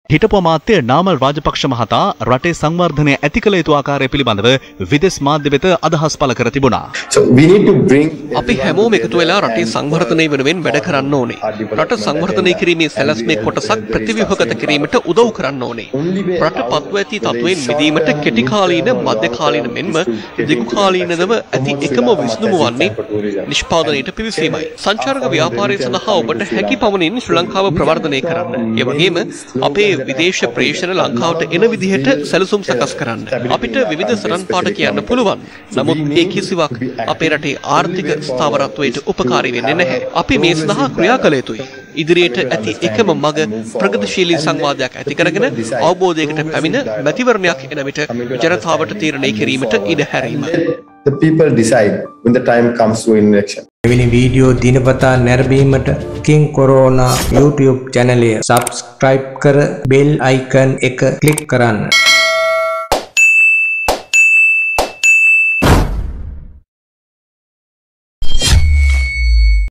හිටපු අමාත්‍ය නාමල් රාජපක්ෂ මහතා රටේ සංවර්ධනය ඇති කළ යුතු ආකාරය පිළිබඳව විදේශ මාධ්‍ය වෙත අදහස් පළ කර තිබුණා. අපි හැමෝම එකතු වෙලා රටේ සංවර්ධනය වෙනුවෙන් වැඩ කරන්න ඕනේ. රට සංවර්ධනය කිරීමේ සැලැස්මේ කොටසක් ප්‍රතිව්‍යුහගත කිරීමට උදව් කරන්න ඕනේ. රට පත්ව ඇති තත්වයෙන් මිදීමට කෙටි කාලීන, මධ්‍ය කාලීන මෙන්ම දීර්ඝ කාලීනව ඇති එකම විසඳුම වන්නේ නිෂ්පාදනයට පිවිසීමයි. සංචාරක ව්‍යාපාරය සඳහා ඔබට හැකි පමණින් ශ්‍රී ලංකාව ප්‍රවර්ධනය කරන්න. ඒ වගේම අපේ විදේශ ප්‍රේෂණ ලංකාවට එන විදිහට සැලසුම් සකස් කරන්න. අපිට විවිධ සටන් පාඨ කියන්න පුළුවන්. නමුත් ඒ කිසිවක් අපේ රටේ ආර්ථික ස්ථාවරත්වයට උපකාරී වෙන්නේ නැහැ. අපි මේ සඳහා ක්‍රියා කළ යුතුයි. ඉදිරියට ඇති එකම මඟ ප්‍රගතිශීලී සංවාදයක් ඇති කරගෙන අවබෝධයකට පැමිණ මැතිවරණයක් එන විට ජනතාවට තීරණය කිරීමට ඉඩ හැරීම. The people decide when the time comes to election. එවැනි වීඩියෝ දිනපතා නැරඹීමට King Corona YouTube channel එක subscribe කර bell icon එක click කරන්න.